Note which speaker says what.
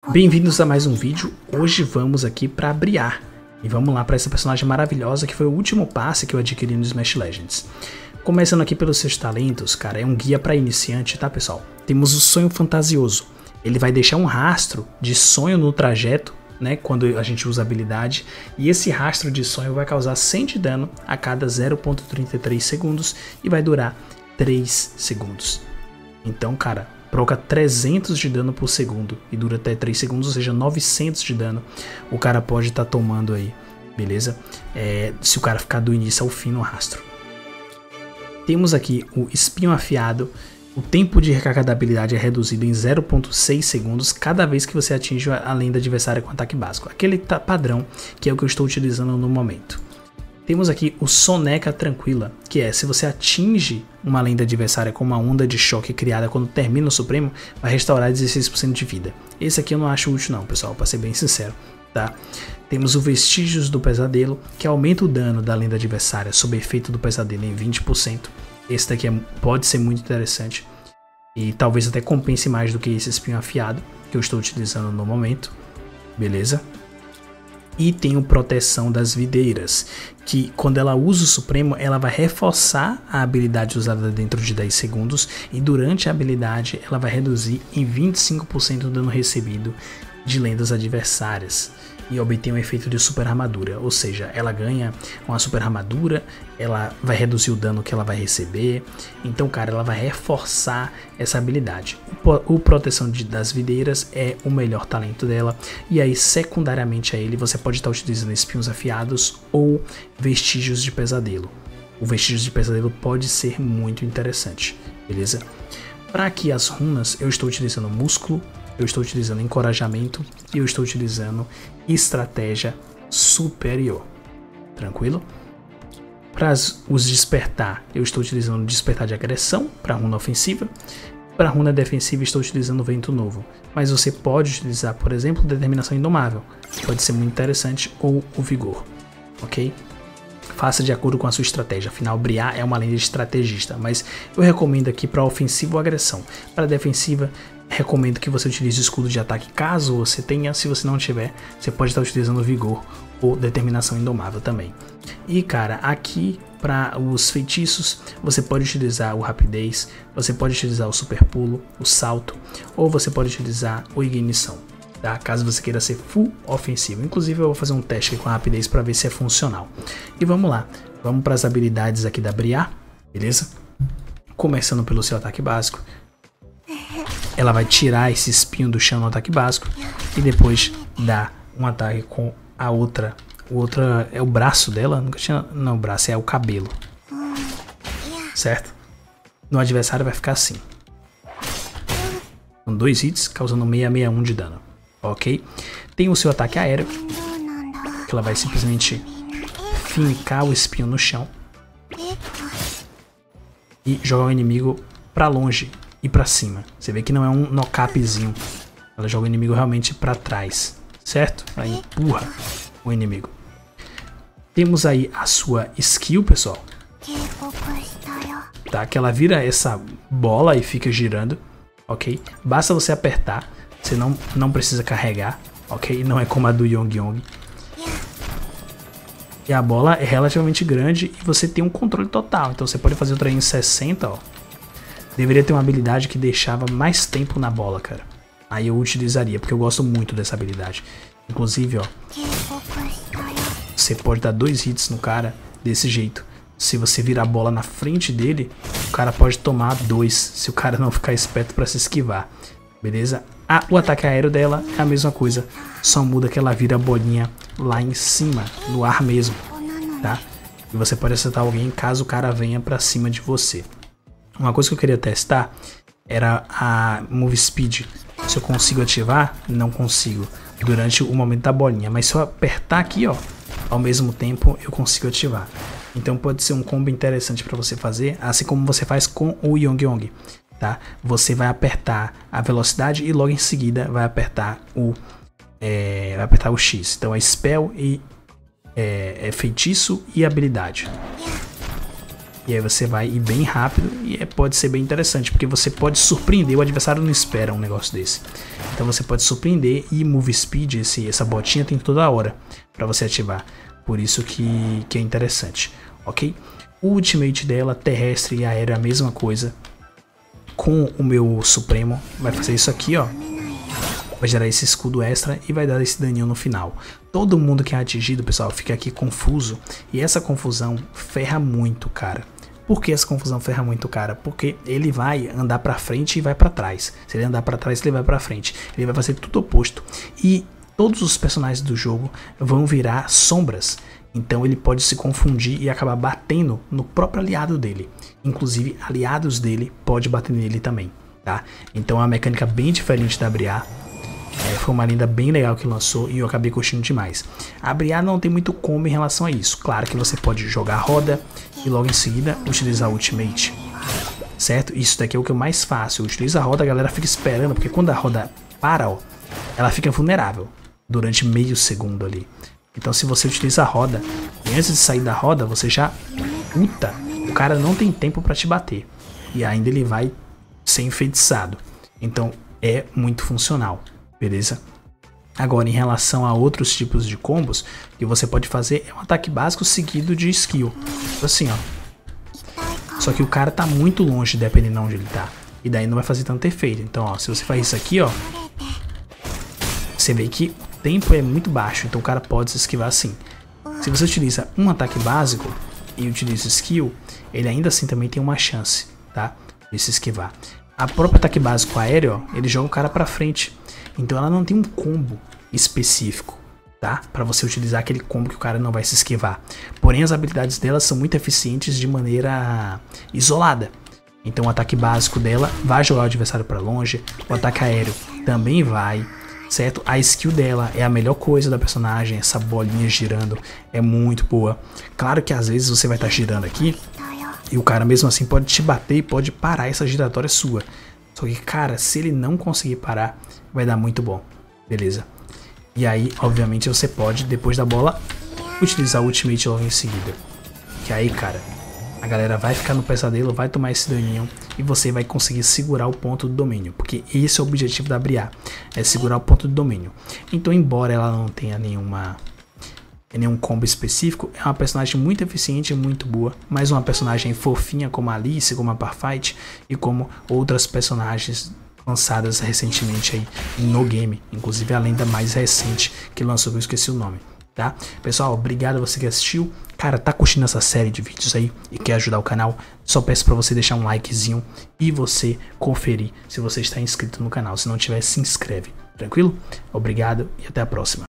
Speaker 1: Bem-vindos a mais um vídeo. Hoje vamos aqui para Briar. E vamos lá para essa personagem maravilhosa que foi o último passe que eu adquiri no Smash Legends. Começando aqui pelos seus talentos, cara, é um guia para iniciante, tá pessoal? Temos o Sonho Fantasioso. Ele vai deixar um rastro de sonho no trajeto, né, quando a gente usa a habilidade. E esse rastro de sonho vai causar 100 de dano a cada 0.33 segundos e vai durar 3 segundos. Então, cara, provoca 300 de dano por segundo e dura até 3 segundos, ou seja, 900 de dano o cara pode estar tomando aí, beleza? Se o cara ficar do início ao fim no rastro. Temos aqui o Espinho Afiado. O tempo de recarga da habilidade é reduzido em 0.6 segundos cada vez que você atinge a lenda adversária com ataque básico. Aquele padrão que é o que eu estou utilizando no momento. Temos aqui o Soneca Tranquila, que é se você atinge uma lenda adversária com uma onda de choque criada quando termina o Supremo, vai restaurar 16% de vida. Esse aqui eu não acho útil não, pessoal, para ser bem sincero, tá? Temos o Vestígios do Pesadelo, que aumenta o dano da lenda adversária sob efeito do pesadelo em 20%. Esse daqui pode ser muito interessante e talvez até compense mais do que esse Espinho Afiado que eu estou utilizando no momento, beleza? E tem o Proteção das Videiras, que quando ela usa o Supremo, ela vai reforçar a habilidade usada dentro de 10 segundos e durante a habilidade ela vai reduzir em 25% o dano recebido de lendas adversárias e obtém um efeito de super armadura, ou seja, ela ganha uma super armadura, ela vai reduzir o dano que ela vai receber, então cara, ela vai reforçar essa habilidade. O Proteção das Videiras é o melhor talento dela, e aí secundariamente a ele você pode estar utilizando Espinhos Afiados ou Vestígios de Pesadelo. O Vestígios de Pesadelo pode ser muito interessante, beleza? Para aqui as runas eu estou utilizando Músculo, eu estou utilizando Encorajamento e eu estou utilizando Estratégia Superior. Tranquilo? Para os Despertar, eu estou utilizando Despertar de Agressão para a runa ofensiva. Para a runa defensiva, estou utilizando Vento Novo. Mas você pode utilizar, por exemplo, Determinação Indomável. Pode ser muito interessante, ou o Vigor. Ok? Faça de acordo com a sua estratégia. Afinal, Briar é uma lenda estrategista, mas eu recomendo aqui para ofensiva ou agressão. Para defensiva, recomendo que você utilize o escudo de ataque caso você tenha. Se você não tiver, você pode estar utilizando Vigor ou Determinação Indomável também. E cara, aqui para os feitiços, você pode utilizar o Rapidez, você pode utilizar o Super Pulo, o Salto, ou você pode utilizar o Ignição. Tá? Caso você queira ser full ofensivo. Inclusive eu vou fazer um teste aqui com a rapidez para ver se é funcional. E vamos lá, vamos para as habilidades aqui da Briar, beleza? Começando pelo seu ataque básico. Ela vai tirar esse espinho do chão no ataque básico e depois dá um ataque com a outra. O outro é o braço dela, nunca tinha, não, o braço é o cabelo. Certo? No adversário vai ficar assim. Com 2 hits, causando 661 de dano. Ok? Tem o seu ataque aéreo, que ela vai simplesmente fincar o espinho no chão e jogar o inimigo pra longe e pra cima. Você vê que não é um knock-upzinho, ela joga o inimigo realmente pra trás, certo? Ela empurra o inimigo. Temos aí a sua skill, pessoal, tá? Que ela vira essa bola e fica girando, ok? Basta você apertar. Você não precisa carregar, ok? Não é como a do Yong. E a bola é relativamente grande e você tem um controle total. Então você pode fazer o trem em 60, ó. Deveria ter uma habilidade que deixava mais tempo na bola, cara. Aí eu utilizaria, porque eu gosto muito dessa habilidade. Inclusive, ó, você pode dar 2 hits no cara desse jeito. Se você virar a bola na frente dele, o cara pode tomar 2, se o cara não ficar esperto para se esquivar. Beleza? O ataque aéreo dela é a mesma coisa, só muda que ela vira a bolinha lá em cima, no ar mesmo, tá? E você pode acertar alguém caso o cara venha pra cima de você. Uma coisa que eu queria testar era a Move Speed. Se eu consigo ativar, não consigo, durante o momento da bolinha. Mas se eu apertar aqui, ó, ao mesmo tempo eu consigo ativar. Então pode ser um combo interessante para você fazer, assim como você faz com o Yong. Tá? Você vai apertar a velocidade e logo em seguida vai apertar o X. Então é spell e feitiço e habilidade. E aí você vai ir bem rápido e pode ser bem interessante, porque você pode surpreender, o adversário não espera um negócio desse. Então você pode surpreender e Move Speed, essa botinha tem toda hora para você ativar. Por isso que é interessante, ok? O ultimate dela, terrestre e aéreo, é a mesma coisa. Com o meu Supremo, vai fazer isso aqui, ó. Vai gerar esse escudo extra e vai dar esse daninho no final. Todo mundo que é atingido, pessoal, fica aqui confuso. E essa confusão ferra muito, cara. Por que essa confusão ferra muito, cara? Porque ele vai andar pra frente e vai pra trás. Se ele andar pra trás, ele vai pra frente. Ele vai fazer tudo oposto. E todos os personagens do jogo vão virar sombras. Então ele pode se confundir e acabar batendo no próprio aliado dele. Inclusive, aliados dele podem bater nele também, tá? Então é uma mecânica bem diferente da Briar. Foi uma lenda bem legal que lançou e eu acabei curtindo demais. A Briar não tem muito como em relação a isso. Claro que você pode jogar a roda e logo em seguida utilizar o Ultimate, certo? Isso daqui é o que eu mais faço. Eu utilizo a roda, a galera fica esperando, porque quando a roda para, ó, ela fica vulnerável durante meio segundo ali. Então se você utiliza a roda e antes de sair da roda você já ulta, o cara não tem tempo para te bater. E ainda ele vai ser enfeitiçado. Então é muito funcional. Beleza? Agora, em relação a outros tipos de combos, que você pode fazer é um ataque básico seguido de skill. Assim, ó. Só que o cara tá muito longe, dependendo de onde ele tá. E daí não vai fazer tanto efeito. Então, ó, se você faz isso aqui, ó, você vê que o tempo é muito baixo. Então o cara pode se esquivar assim. Se você utiliza um ataque básico e utiliza skill, ele ainda assim também tem uma chance, tá? De se esquivar. A própria ataque básico aéreo, ó, ele joga o cara pra frente. Então ela não tem um combo específico, tá? Para você utilizar aquele combo que o cara não vai se esquivar. Porém as habilidades dela são muito eficientes de maneira isolada. Então o ataque básico dela vai jogar o adversário para longe. O ataque aéreo também vai, certo? A skill dela é a melhor coisa da personagem. Essa bolinha girando é muito boa. Claro que às vezes você vai estar girando aqui e o cara mesmo assim pode te bater e pode parar essa giratória sua. Só que, cara, se ele não conseguir parar, vai dar muito bom, beleza? E aí, obviamente, você pode, depois da bola, utilizar o Ultimate logo em seguida. Que aí, cara, a galera vai ficar no pesadelo, vai tomar esse daninho e você vai conseguir segurar o ponto do domínio. Porque esse é o objetivo da Briar, é segurar o ponto do domínio. Então, embora ela não tenha nenhum combo específico, é uma personagem muito eficiente e muito boa, mas uma personagem fofinha como a Alice, como a Parfight e como outras personagens lançadas recentemente aí no game, inclusive a lenda mais recente que lançou, eu esqueci o nome, tá? Pessoal, obrigado a você que assistiu. Cara, tá curtindo essa série de vídeos aí e quer ajudar o canal? Só peço pra você deixar um likezinho e você conferir se você está inscrito no canal. Se não tiver, se inscreve, tranquilo? Obrigado e até a próxima.